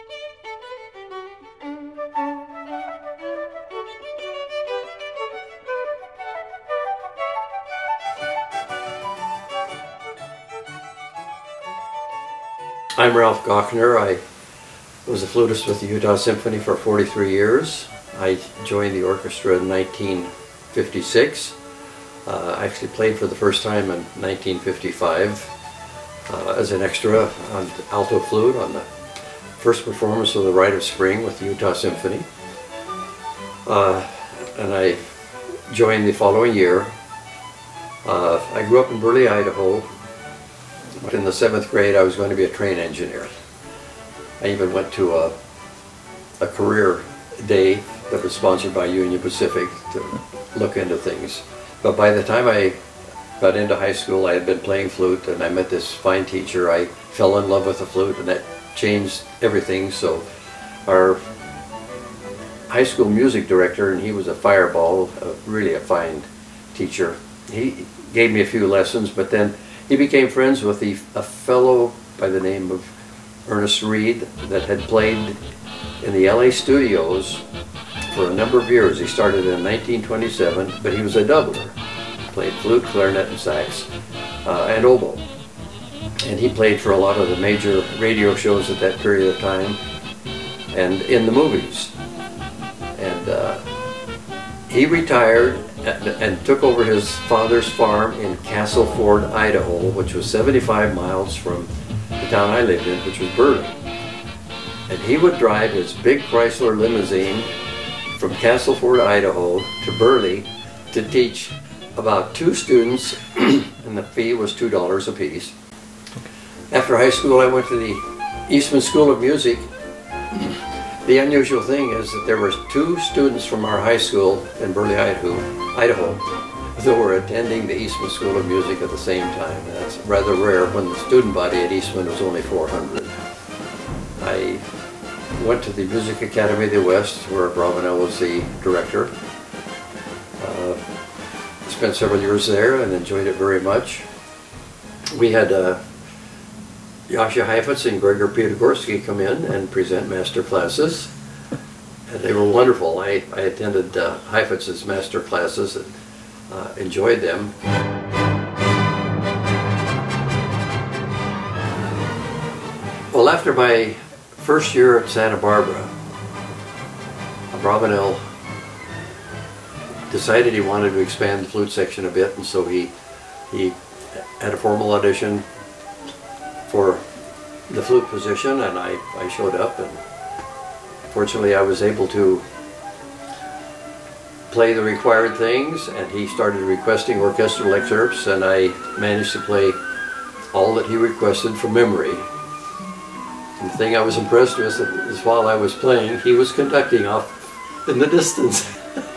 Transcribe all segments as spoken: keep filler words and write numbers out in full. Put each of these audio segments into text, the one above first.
I'm Ralph Gochnour. I was a flutist with the Utah Symphony for forty-three years. I joined the orchestra in nineteen fifty-six. Uh, I actually played for the first time in nineteen fifty-five uh, as an extra on alto flute on the first performance of the Rite of Spring with the Utah Symphony. Uh, and I joined the following year. Uh, I grew up in Burley, Idaho. In the seventh grade, I was going to be a train engineer. I even went to a, a career day that was sponsored by Union Pacific to look into things. But by the time I got into high school, I had been playing flute, and I met this fine teacher. I fell in love with the flute, and that changed everything. So our high school music director, and he was a fireball, uh, really a fine teacher. He gave me a few lessons, but then he became friends with the, a fellow by the name of Ernest Reed that had played in the L A studios for a number of years. He started in nineteen twenty-seven, but he was a doubler. He played flute, clarinet, and sax, uh, and oboe. And he played for a lot of the major radio shows at that period of time, and in the movies. And uh, he retired and, and took over his father's farm in Castleford, Idaho, which was seventy-five miles from the town I lived in, which was Burley. And he would drive his big Chrysler limousine from Castleford, Idaho to Burley to teach about two students, and the fee was two dollars a piece. After high school, I went to the Eastman School of Music. The unusual thing is that there were two students from our high school in Burley, Idaho, Idaho that were attending the Eastman School of Music at the same time. That's rather rare when the student body at Eastman was only four hundred. I went to the Music Academy of the West, where Abravanel was the director. Uh, spent several years there and enjoyed it very much. We had uh, Yasha Heifetz and Gregor Piotogorski come in and present master classes, and they were wonderful. I, I attended uh, Heifetz's master classes and uh, enjoyed them. Well, after my first year at Santa Barbara, Abravanel decided he wanted to expand the flute section a bit, and so he, he had a formal audition for the flute position, and I, I showed up, and fortunately I was able to play the required things, and he started requesting orchestral excerpts, and I managed to play all that he requested from memory. And the thing I was impressed with is while I was playing, he was conducting off in the distance.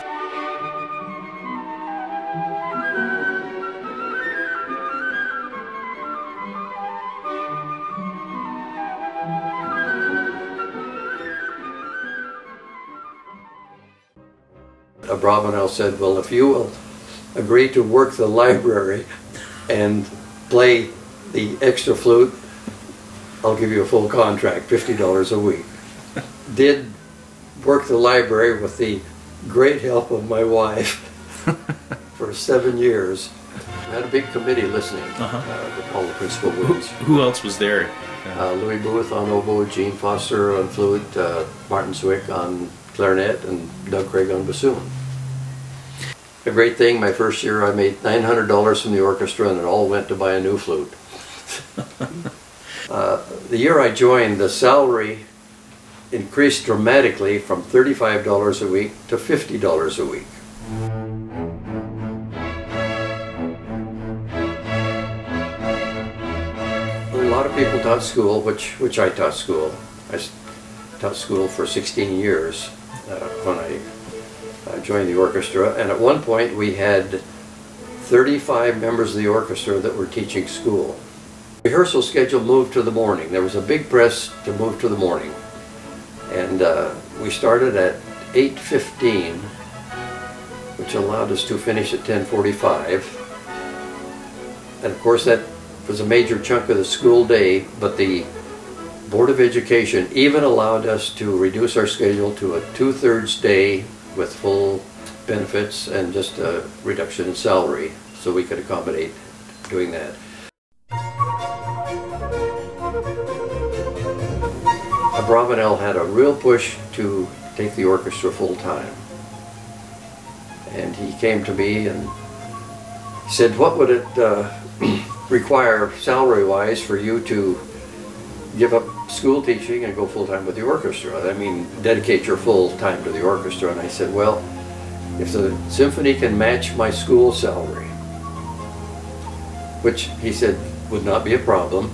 Abravanel said, well, if you will agree to work the library and play the extra flute, I'll give you a full contract, fifty dollars a week. Did work the library with the great help of my wife for seven years. I had a big committee listening, uh-huh. uh, with all the principal moves. Who, who else was there? Uh, Louis Booth on oboe, Gene Foster on flute, uh, Martin Zwick on clarinet, and Doug Craig on bassoon. A great thing, my first year I made nine hundred dollars from the orchestra, and it all went to buy a new flute. uh, the year I joined, the salary increased dramatically from thirty-five dollars a week to fifty dollars a week. A lot of people taught school, which, which I taught school. I taught school for sixteen years uh, when I uh, joined the orchestra, and at one point we had thirty-five members of the orchestra that were teaching school. The rehearsal schedule moved to the morning. There was a big press to move to the morning, and uh, we started at eight fifteen, which allowed us to finish at ten forty-five, and of course that was a major chunk of the school day, but the Board of Education even allowed us to reduce our schedule to a two-thirds day with full benefits and just a reduction in salary, so we could accommodate doing that. Abravanel had a real push to take the orchestra full-time. And he came to me and said, what would it uh, require salary-wise for you to give up school teaching and go full-time with the orchestra? I mean, dedicate your full time to the orchestra. And I said, well, if the symphony can match my school salary, which he said would not be a problem.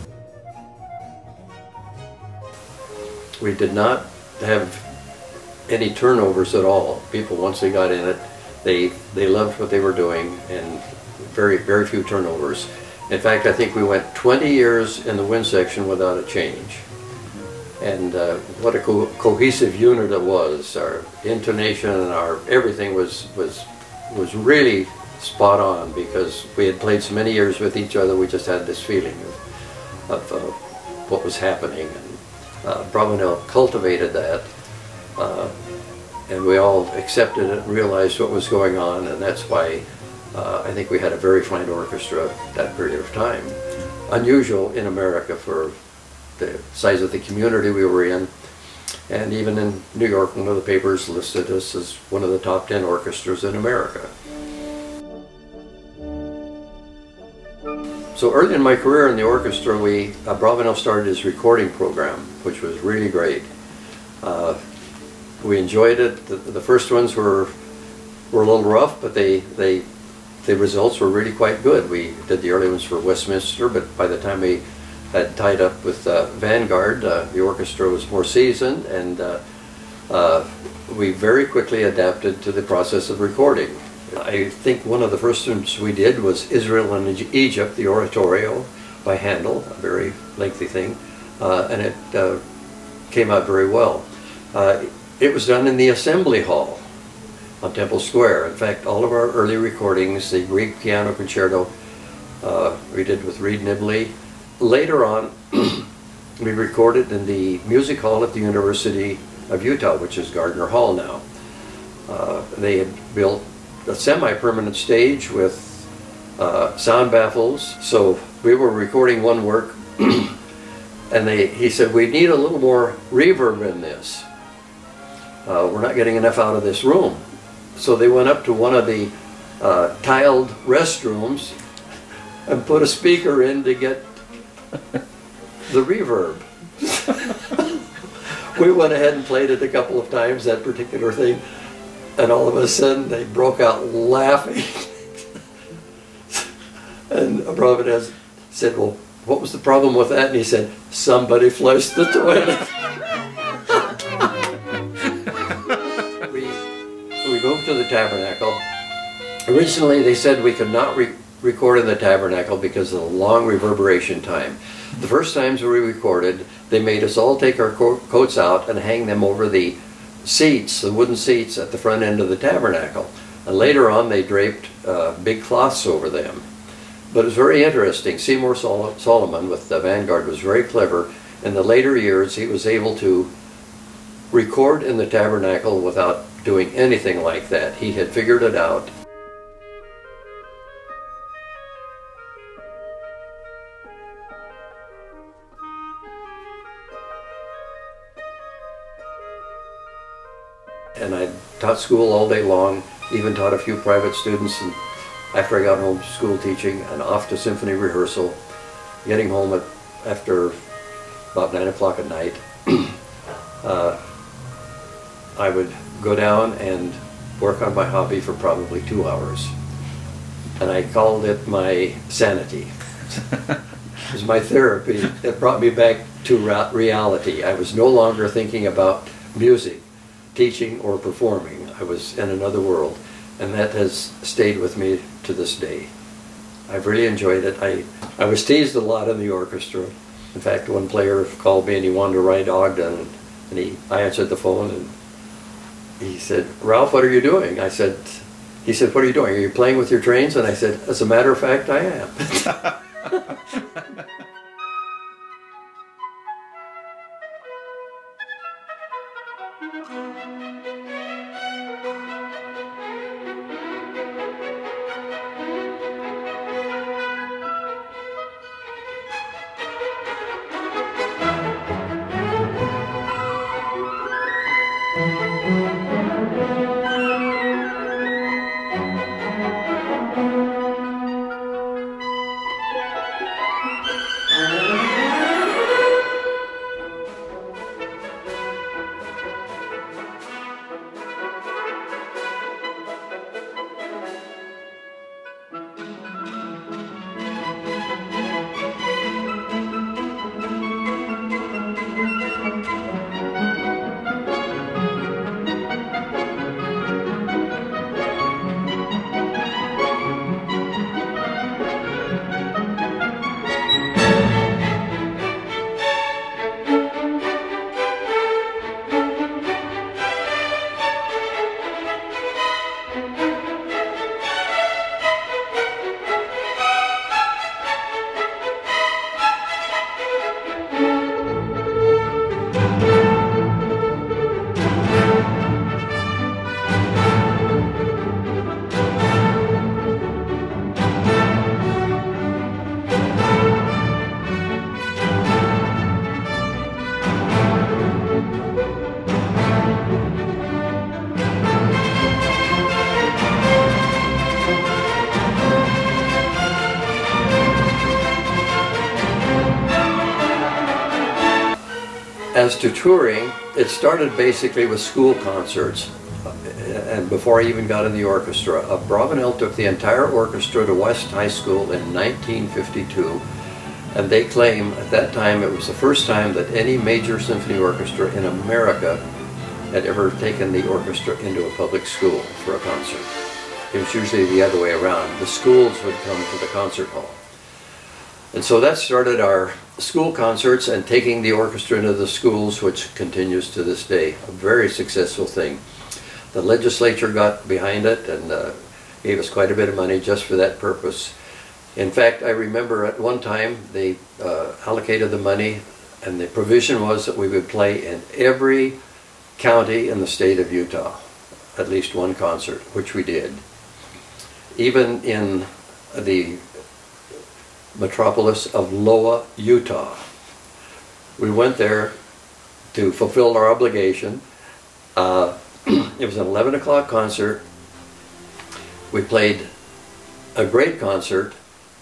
We did not have any turnovers at all. People, once they got in it, they they loved what they were doing, and very very few turnovers. In fact, I think we went twenty years in the wind section without a change. And uh, what a co cohesive unit it was. Our intonation and our everything was was was really spot on, because we had played so many years with each other. We just had this feeling of, of uh, what was happening. And uh, Abravanel cultivated that. Uh, and we all accepted it and realized what was going on, and that's why uh, I think we had a very fine orchestra that period of time. Unusual in America for the size of the community we were in, and even in New York, one of the papers listed us as one of the top ten orchestras in America. So early in my career in the orchestra, we Abravanel started his recording program, which was really great. Uh, We enjoyed it. The, the first ones were were a little rough, but they they the results were really quite good. We did the early ones for Westminster, but by the time we had tied up with uh, Vanguard, uh, the orchestra was more seasoned, and uh, uh, we very quickly adapted to the process of recording. I think one of the first ones we did was Israel and Egypt, the oratorio by Handel, a very lengthy thing, uh, and it uh, came out very well. Uh, It was done in the Assembly Hall on Temple Square. In fact, all of our early recordings, the Greek Piano Concerto, uh, we did with Reed Nibley. Later on, we recorded in the Music Hall at the University of Utah, which is Gardner Hall now. Uh, they had built a semi-permanent stage with uh, sound baffles. So we were recording one work, and they, he said, we need a little more reverb in this. Uh, we're not getting enough out of this room. So they went up to one of the uh, tiled restrooms and put a speaker in to get the reverb. We went ahead and played it a couple of times, that particular thing, and all of a sudden they broke out laughing. And Abravanel said, well, what was the problem with that? And he said, somebody flushed the toilet. We moved to the Tabernacle. Originally they said we could not re record in the Tabernacle because of the long reverberation time. The first times we recorded, they made us all take our co coats out and hang them over the seats, the wooden seats at the front end of the Tabernacle. And later on they draped uh, big cloths over them. But it was very interesting. Seymour Sol Solomon with the Vanguard was very clever. In the later years he was able to record in the Tabernacle without doing anything like that. He had figured it out. And I taught school all day long, even taught a few private students, and after I got home from school teaching and off to symphony rehearsal, getting home at, after about nine o'clock at night, uh, I would go down and work on my hobby for probably two hours. And I called it my sanity. It was my therapy. It brought me back to reality. I was no longer thinking about music, teaching, or performing. I was in another world. And that has stayed with me to this day. I've really enjoyed it. I, I was teased a lot in the orchestra. In fact, one player called me and he wanted to ride Ogden. And he, I answered the phone and he said, Ralph, what are you doing? I said, he said, what are you doing? Are you playing with your trains? And I said, as a matter of fact, I am. As to touring, it started basically with school concerts, and before I even got in the orchestra. Abravanel took the entire orchestra to West High School in nineteen fifty-two, and they claim at that time it was the first time that any major symphony orchestra in America had ever taken the orchestra into a public school for a concert. It was usually the other way around. The schools would come to the concert hall. And so that started our school concerts and taking the orchestra into the schools, which continues to this day. A very successful thing. The legislature got behind it and uh, gave us quite a bit of money just for that purpose. In fact, I remember at one time they uh, allocated the money, and the provision was that we would play in every county in the state of Utah, at least one concert, which we did. Even in the metropolis of Loa, Utah. We went there to fulfill our obligation. Uh, it was an eleven o'clock concert. We played a great concert,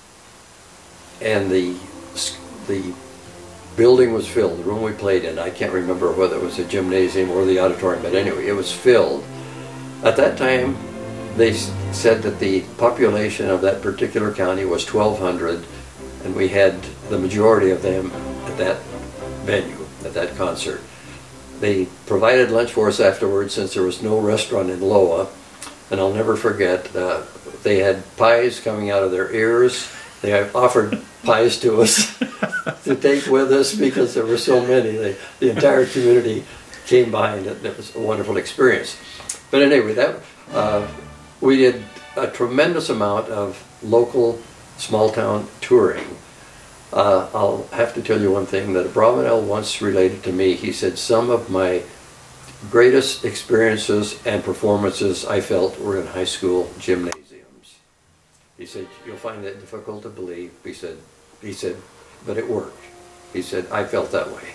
and the the building was filled. The room we played in, I can't remember whether it was a gymnasium or the auditorium, but anyway, it was filled. At that time, they said that the population of that particular county was twelve hundred, and we had the majority of them at that venue, at that concert. They provided lunch for us afterwards, since there was no restaurant in Loa, and I'll never forget, uh, they had pies coming out of their ears. They offered pies to us to take with us because there were so many. They, the entire community came behind it. It was a wonderful experience. But anyway, that uh, we did a tremendous amount of local small town touring. Uh, I'll have to tell you one thing that Abravanel once related to me. He said some of my greatest experiences and performances I felt were in high school gymnasiums. He said, you'll find that difficult to believe. He said, he said, but it worked. He said, I felt that way.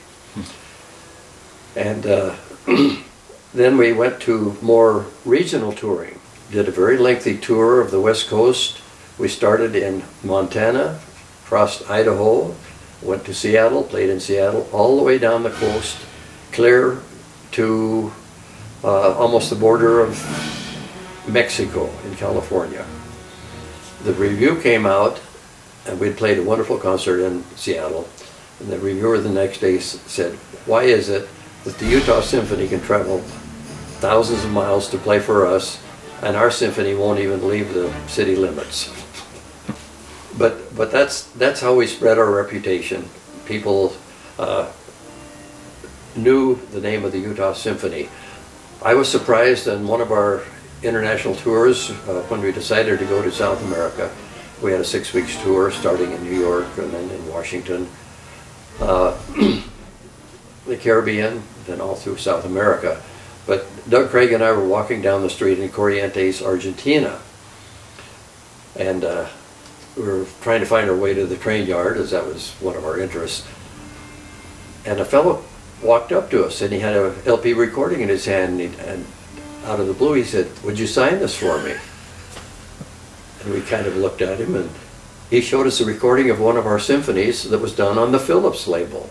And uh, then we went to more regional touring. Did a very lengthy tour of the West Coast. We started in Montana, crossed Idaho, went to Seattle, played in Seattle, all the way down the coast, clear to uh, almost the border of Mexico in California. The review came out, and we'd played a wonderful concert in Seattle, and the reviewer the next day said, why is it that the Utah Symphony can travel thousands of miles to play for us, and our symphony won't even leave the city limits? But but that's that's how we spread our reputation. People uh, knew the name of the Utah Symphony. I was surprised on one of our international tours uh, when we decided to go to South America. We had a six weeks tour starting in New York and then in Washington, uh, the Caribbean, then all through South America. But Doug Craig and I were walking down the street in Corrientes, Argentina. And uh, we were trying to find our way to the train yard, as that was one of our interests. And a fellow walked up to us, and he had a L P recording in his hand, and, he, and out of the blue he said, "Would you sign this for me?" And we kind of looked at him, and he showed us a recording of one of our symphonies that was done on the Philips label.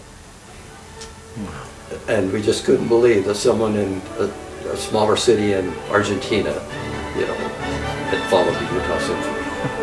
And we just couldn't believe that someone in a, a smaller city in Argentina, you know, had followed the Utah Symphony.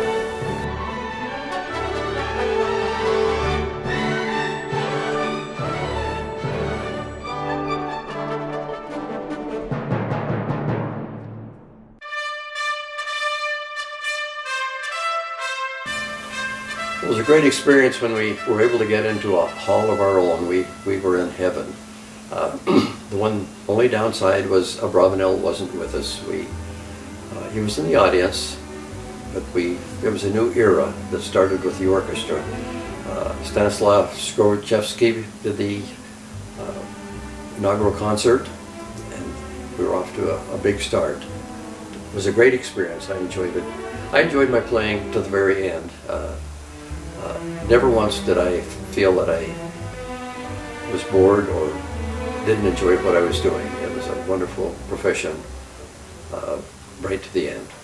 It was a great experience when we were able to get into a hall of our own. We, we were in heaven. Uh, the one only downside was Abravanel wasn't with us. We, uh, he was in the audience, but we, there was a new era that started with the orchestra. Uh, Stanislav Skorochevsky did the uh, inaugural concert, and we were off to a, a big start. It was a great experience. I enjoyed it. I enjoyed my playing to the very end. Uh, Uh, never once did I feel that I was bored or didn't enjoy what I was doing. It was a wonderful profession, uh, right to the end.